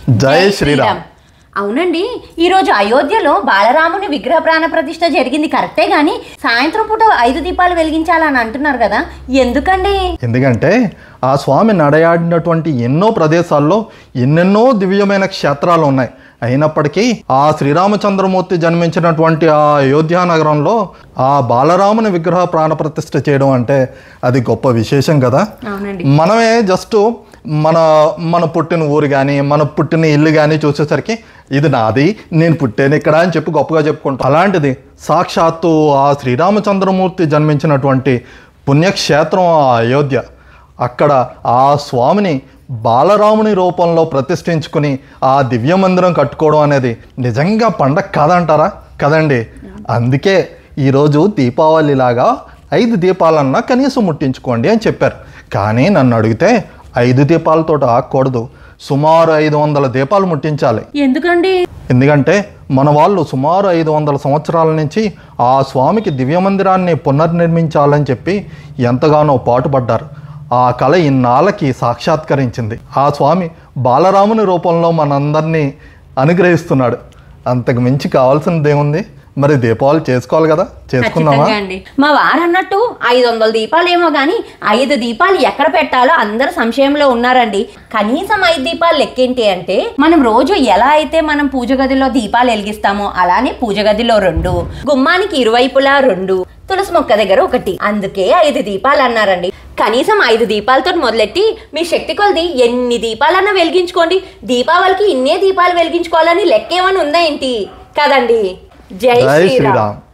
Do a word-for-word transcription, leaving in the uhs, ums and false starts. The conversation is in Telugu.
జై శ్రీరామ్. అవునండి, ఈరోజు అయోధ్యలో బాలరాముని విగ్రహ ప్రాణ ప్రతిష్ఠ జరిగింది కరెక్టే, గాని సాయంత్రం పూట ఐదు దీపాలు వెలిగించాలని అంటున్నారు కదా, ఎందుకండి? ఎందుకంటే ఆ స్వామి నడయాడినటువంటి ఎన్నో ప్రదేశాల్లో ఎన్నెన్నో దివ్యమైన క్షేత్రాలు ఉన్నాయి. అయినప్పటికీ ఆ శ్రీరామచంద్రమూర్తి జన్మించినటువంటి ఆ అయోధ్య నగరంలో ఆ బాలరాముని విగ్రహ ప్రాణ ప్రతిష్ఠ చేయడం అంటే అది గొప్ప విశేషం కదా. మనమే జస్ట్ మన మన పుట్టిన ఊరు కానీ మన పుట్టిన ఇల్లు కానీ చూసేసరికి ఇది నాది, నేను పుట్టాను ఇక్కడ అని చెప్పి గొప్పగా చెప్పుకుంటాం. అలాంటిది సాక్షాత్తు ఆ శ్రీరామచంద్రమూర్తి జన్మించినటువంటి పుణ్యక్షేత్రం ఆ అయోధ్య. అక్కడ ఆ స్వామిని బాలరాముని రూపంలో ప్రతిష్ఠించుకుని ఆ దివ్య మందిరం కట్టుకోవడం అనేది నిజంగా పండగ కాదంటారా? కదండి. అందుకే ఈరోజు దీపావళిలాగా ఐదు దీపాలన్నా కనీసం ముట్టించుకోండి అని చెప్పారు. కానీ నన్ను అడిగితే ఐదు దీపాలతో ఆగకూడదు, సుమారు ఐదు వందల దీపాలు ముట్టించాలి. ఎందుకండి? ఎందుకంటే మన వాళ్ళు సుమారు ఐదు వందల సంవత్సరాల నుంచి ఆ స్వామికి దివ్య మందిరాన్ని పునర్నిర్మించాలని చెప్పి ఎంతగానో పాటుపడ్డారు. ఆ కళ ఇన్నాళ్ళకి సాక్షాత్కరించింది. ఆ స్వామి బాలరాముని రూపంలో మనందరినీ అనుగ్రహిస్తున్నాడు. అంతకు మించి కావాల్సినదేముంది? మరి దీపావళి చేసుకోవాలి కదా, చేసుకుందామా? మా వారు అన్నట్టు ఐదు వందల దీపాలు ఏమో గానీ ఐదు దీపాలు ఎక్కడ పెట్టాలో అందరు సంశయంలో ఉన్నారండి. కనీసం ఐదు దీపాలు లెక్కేంటి అంటే, మనం రోజు ఎలా అయితే మనం పూజ గదిలో దీపాలు వెలిగిస్తామో అలానే పూజ గదిలో రెండు, గుమ్మానికి ఇరువైపులా రెండు, తులసి మొక్క దగ్గర ఒకటి, అందుకే ఐదు దీపాలు అన్నారండి. కనీసం ఐదు దీపాలతో మొదలెట్టి మీ శక్తి కొలది ఎన్ని దీపాలన్నా వెలిగించుకోండి. దీపావళికి ఇన్నే దీపాలు వెలిగించుకోవాలని లెక్కేమని ఉందా ఏంటి? కదండి. జై శ్రీరామ్.